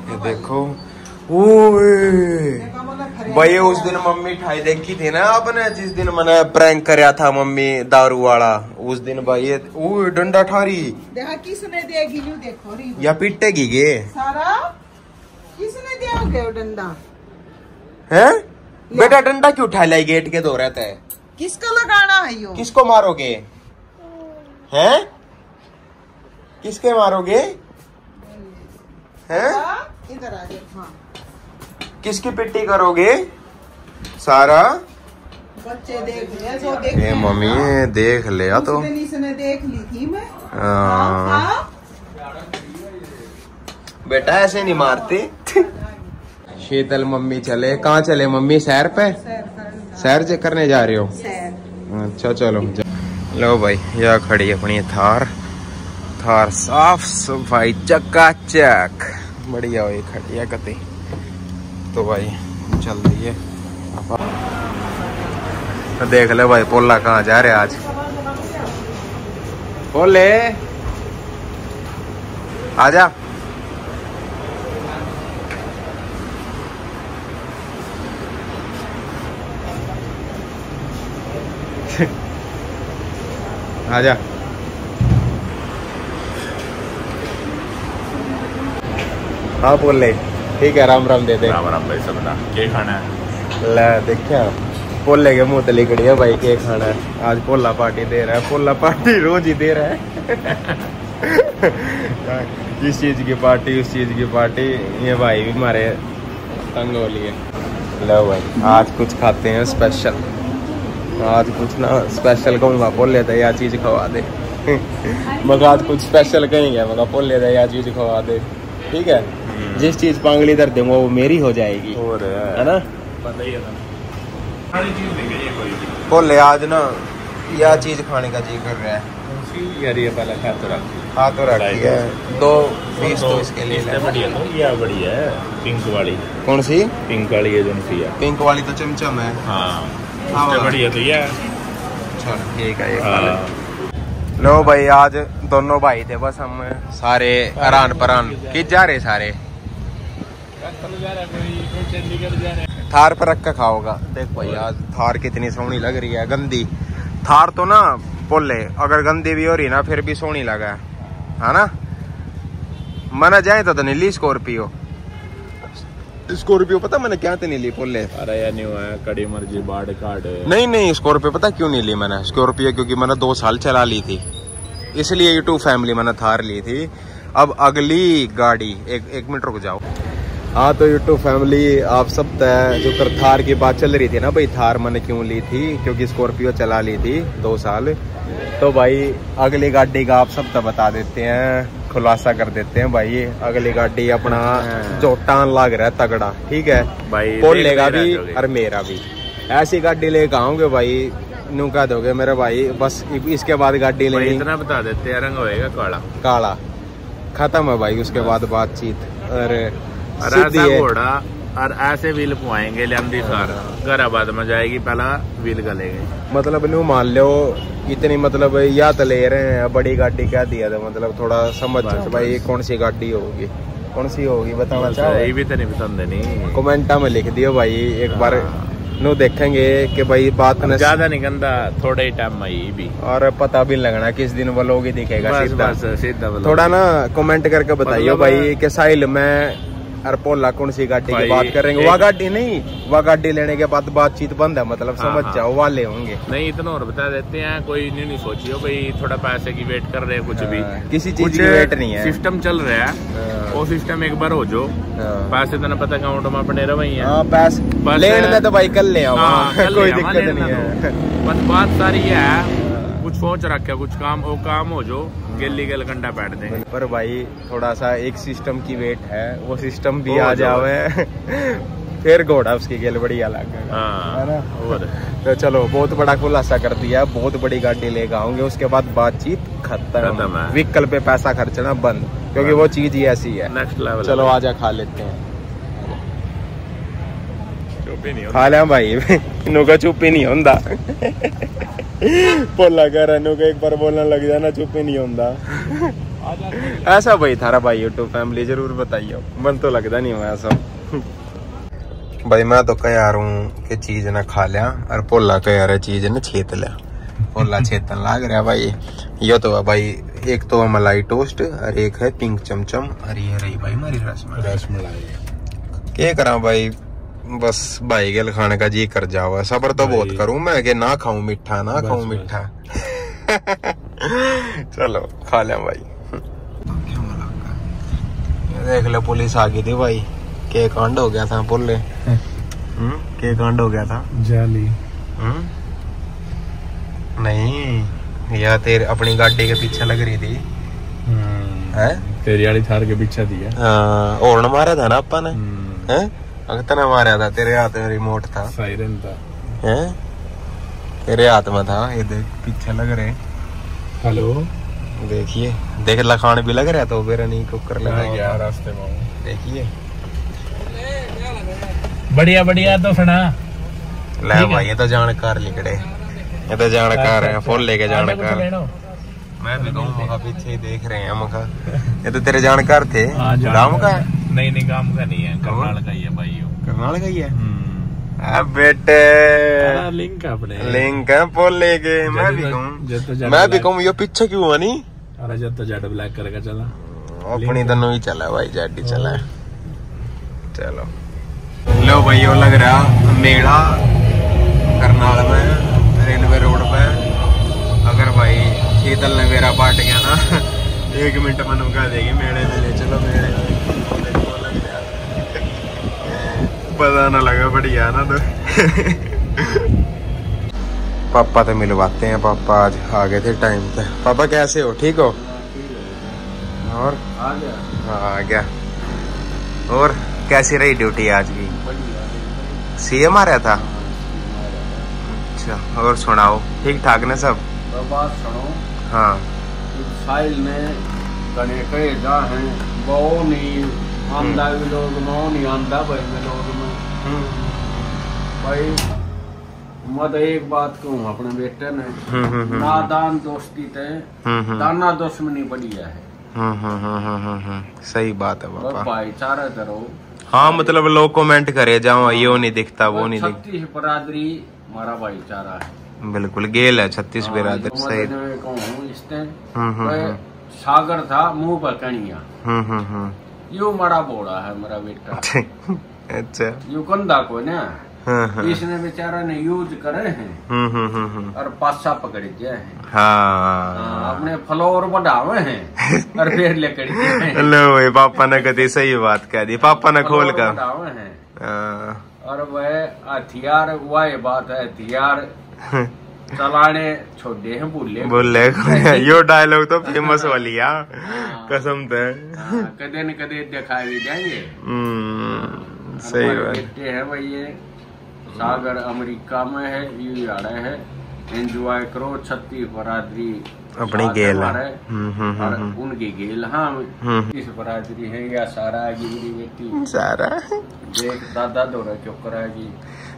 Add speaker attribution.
Speaker 1: ये देखो ओए भाई, उस दिन मम्मी ठाई देखी थी ना आपने, जिस दिन मैंने प्रैंक कराया था मम्मी दारू वाला, उस दिन भाई ओए डंडा ठारी
Speaker 2: देखा किसने देगी, न्यू देखो री
Speaker 1: या पिटेगी गे
Speaker 2: सारा, किसने दिया वो डंडा
Speaker 1: है? बेटा डंडा क्यों उठा लाई गेट के दो रहता है?
Speaker 2: किसका लगाना है यो?
Speaker 1: किसको मारोगे हैं? किसके मारोगे हैं?
Speaker 2: इधर आ जाओ। हाँ
Speaker 1: किसकी पिट्टी करोगे सारा?
Speaker 2: बच्चे देख ले जो देख
Speaker 1: ये मम्मी देख लिया तो
Speaker 2: इसने देख ली थी मैं।
Speaker 1: बेटा ऐसे नहीं मारते। शीतल मम्मी चले, कहाँ चले मम्मी? सैर पे, सैर करने जा रहे हो? अच्छा चलो लो भाई, यह खड़ी अपनी थार, थार साफ सफाई चकाचक बढ़िया हुई खड़ी है कती। तो भाई चल रही है, तो देख ले भाई पोला कहाँ जा रहे आज। पोले आजा। आजा। हाँ बोल ले, ठीक है, राम राम दे दे।
Speaker 3: राम राम भाई, सब बता क्या खाना है?
Speaker 1: ले देखा पोले के मुंह तली कड़ी है भाई, क्या खाना है आज? पोला पार्टी दे रहा है, पोला पार्टी रोज ही दे रहा है। इस चीज की पार्टी उस चीज की पार्टी, ये भाई भी हमारे तंग हो लिए। लो भाई आज कुछ खाते हैं स्पेशल, आज कुछ ना स्पेशल कहूँगा, बोल लेते या चीज खवा दे। मगर आज कुछ स्पेशल कहेंगे, मगर बोल लेते या चीज खवा दे, ठीक है? जिस चीज पांगली दर दूंगा वो मेरी हो जाएगी, है ना?
Speaker 3: पता ही है ना,
Speaker 1: बोल ले आज ना यह चीज खाने का जी कर रहा है
Speaker 3: यार। ये पहले खा तो
Speaker 1: रखी है, 2 पीस तो इसके लिए
Speaker 3: बढ़िया। तो ये बढ़िया है, पिंक वाली। कौन
Speaker 1: सी?
Speaker 3: पिंक वाली है, जो सी है पिंक
Speaker 1: वाली तो चमचम है।
Speaker 3: हाँ बढ़िया तो ये।
Speaker 1: चल ठीक है, ये खा ले। लो भाई आज दोनों भाई थे, बस हम सारे आरान परान किस जा रहे सारे, थार पर रख के खाओगा। देख भाई आज थार कितनी सोहनी लग रही है, गंदी थार तो ना बोले, अगर गंदी भी हो रही ना फिर भी सोहनी लगा है ना? मना जाए तो नीली स्कॉर्पियो, स्कॉर्पियो पता मैंने क्या तो नहीं ली बोले।
Speaker 3: अरे यार नहीं हुआ, कड़ी मर्जी बाढ़ काट। नहीं
Speaker 1: स्कॉर्पियो पता क्यों नहीं ली मैंने स्कॉर्पियो? क्योंकि मैंने 2 साल चला ली थी, इसलिए यूट्यूब फैमिली मैंने थार ली थी। अब अगली गाड़ी एक मिनट रुक जाओ। हाँ तो यूट्यूब फैमिली आप सब जो कर थार की बात चल रही थी ना भाई, थार मैंने क्यों ली थी? क्योंकि स्कॉर्पियो चला ली थी 2 साल। तो भाई अगली गाड़ी का आप सब तो बता देते हैं, खुलासा कर देते हैं भाई। अगली गाड़ी अपना जो टान लाग रहा है तगड़ा, ठीक है भाई, बोल लेगा भी और मेरा भी। ऐसी गाड़ी लेकर आऊंगे भाई, नू कह दोगे मेरे भाई बस इसके बाद गाड़ी लेंगे।
Speaker 3: इतना बता देते हैं, रंग होएगा काला
Speaker 1: काला, खत्म है भाई उसके बाद बातचीत। अरे
Speaker 3: घोड़ा और ऐसे व्हील पुआएंगे लंबी सार घराबाद में जाएगी, पहला व्हील गलेंगे।
Speaker 1: मतलब न्यू मान लो इतनी, मतलब या तो ले रहे हैं बड़ी गाड़ी क्या दिया था, मतलब थोड़ा समझ भाई कौन सी गाड़ी होगी, कौन सी होगी बताना चाहो?
Speaker 3: ये भी तो नहीं पसंद है, नहीं
Speaker 1: कमेंटा में लिख दियो भाई, एक बार नो देखेंगे कि भाई बात न
Speaker 3: ज्यादा नहीं गंदा, थोड़ा ही टाइम में भी,
Speaker 1: और पता भी लगना किस दिन वो लोग ही दिखेगा
Speaker 3: सीधा।
Speaker 1: थोड़ा ना कमेंट करके बताइए भाई कि साहिल में और पोला कौन सी गाड़ी की बात करेंगे? वह गाड़ी नहीं, वह गाड़ी लेने के बाद बातचीत बंद है, मतलब समझ जाओ वाले होंगे।
Speaker 3: नहीं इतना और बता देते हैं, कोई नहीं सोचियो भाई थोड़ा पैसे की वेट कर रहे हैं, कुछ भी
Speaker 1: किसी चीज की वेट नहीं है,
Speaker 3: सिस्टम चल रहा है। वो सिस्टम एक बार हो जो पैसे तो ना पता अकाउंट में अपने रही है,
Speaker 1: पैसे लेने तो भाई कल ले आओ, कोई दिक्कत नहीं है।
Speaker 3: बस बात सारी है, कुछ सोच रखे कुछ काम वो काम हो जो गेली गल कंडा बैठ दे।
Speaker 1: पर भाई थोड़ा सा एक सिस्टम की वेट है, वो सिस्टम भी आ जावे फिर घोड़ा उसकी गेल बढ़िया लग है ना? तो चलो बहुत बड़ा खुलासा कर दिया, बहुत बड़ी गाड़ी लेकर आऊंगे, उसके बाद बातचीत खत्म, व्हीकल पे पैसा खर्चना बंद, क्योंकि वो चीज ही ऐसी है नेक्स्ट लेवल। चलो आजा खा लेते हैं, खा लिया भाई। इनों का चुप ही नहीं होता। बोला कर इनों का एक बार बोलना लग जाना चुप ही नहीं होता। ऐसा भाई थारा भाई यूट्यूब फैमिली जरूर बताइए, मन तो लगता नहीं हुआ ऐसा। भाई मैं तो कह यार हूँ कि चीज ना खा लिया और पोला कह यार चीज ना छेत लिया, पोला छेतन लाग रहा भाई। ये तो है भाई, एक तो मलाई टोस्ट और एक है पिंक चमचम और ये रही भाई हमारी रसमलाई। क्या करा भाई, बस भाई गेल खाने का जी कर जाओ। सब्र तो बहुत करूं मैं कि ना खाऊं मीठा, ना खाऊं मीठा। चलो खा लिया भाई। देख ले पुलिस आ गई थी भाई, के कांड हो गया था बोले। के कांड हो गया था
Speaker 3: जाली।
Speaker 1: नहीं या तेरे अपनी गाड़ी के पीछे लग रही थी है,
Speaker 3: तेरी वाली थार के पीछे थी।
Speaker 1: और मारा था ना अपा ने, अगतना मारा था। तेरे हाथ में रिमोट था,
Speaker 3: साइरन था,
Speaker 1: हैं तेरे हाथ में था। ये देख पीछे लग रहे।
Speaker 3: हेलो
Speaker 1: देखिए, देख लखान भी लग रहा तो फिर नहीं कुकर लगा
Speaker 3: गया रास्ते में।
Speaker 1: देखिए
Speaker 3: बढ़िया बढ़िया तो सुना
Speaker 1: ले भाई, ये तो जानकार लिखड़े, ये तो जानकार है, फोन लेके जानकार। मैं भी कहूँ मखा पीछे ही देख रहे हैं मखा, ये तो तेरे जानकार थे। गाँव का है?
Speaker 3: नहीं गाँव का नहीं है, करनाल का ही है भाई।
Speaker 1: करनाल का ही है बेटे,
Speaker 3: लिंक अपने
Speaker 1: लिंक है पोल लेके। मैं भी कहूँ ये पीछे क्यों हुआ नहीं?
Speaker 3: अरे जब तो जेड ब्लैक करके चला,
Speaker 1: अपनी दोनों ही चला भाई, जेड ही चला। चलो लो भाई, वो लग रहा मेला करनाल में रेलवे रोड पे। अगर भाई शीतल ने मेरा पाट गया ना 1 मिनट में नुका देगी मेले में, ले चलो मेले में। पता ना लगा बढ़िया ना। तो पापा तो मिलवाते हैं, पापा आज आ गए थे टाइम पे। पापा कैसे हो, ठीक हो? और
Speaker 3: आ गया?
Speaker 1: हाँ आ गया। और कैसी रही ड्यूटी आज की? सीएम आ रहा था? अच्छा, और सुनाओ ठीक ठाक ने सब?
Speaker 3: बात सुनो।
Speaker 1: हाँ
Speaker 3: साइल ने कने कहे जा हैं वो नहीं आंदा भी लोग नहीं आंदा भाई में लोग में भाई। मैं तो एक बात कहूँ अपने बेटे ने, नादान दोस्ती ते दाना दुश्मनी बढ़िया है।
Speaker 1: सही बात है पापा,
Speaker 3: भाईचारा करो।
Speaker 1: हाँ मतलब लोग कमेंट करे जाओ यो नहीं दिखता वो नहीं दिखता।
Speaker 3: 36 बरादरी हमारा भाईचारा है,
Speaker 1: बिल्कुल गेल है 36 बिरादरी। सही
Speaker 3: सागर था मुंह पर कणिया, यू मरा बोड़ा है मेरा बेटा।
Speaker 1: अच्छा
Speaker 3: यू कंधा को ना इसने बेचारा ने यूज करे हैं और पासा पकड़ दिया है।
Speaker 1: हाँ
Speaker 3: अपने फ्लोर बढ़ावे हैं और फिर लेकर
Speaker 1: लो पापा ने कभी सही बात कह दी, पापा ने खोल कर
Speaker 3: बढ़ावे हैं। और वह हथियार, वह बात है हथियार चलाने छोड़े हैं बोले
Speaker 1: यो डायलॉग तो फेमस वाली है कसम से।
Speaker 3: कदे न कदे दिखाए भी जाएंगे।
Speaker 1: सही बात
Speaker 3: है भाई। ये सागर अमेरिका में है, यू आ रहे है, एंजॉय करो। 36 बरादरी
Speaker 1: अपनी गेल है
Speaker 3: और उनकी गेल। हाँ इस बरादरी है या सारा गिरी बेटी
Speaker 1: सारा
Speaker 3: देख दादा दौरा क्यों कराएगी।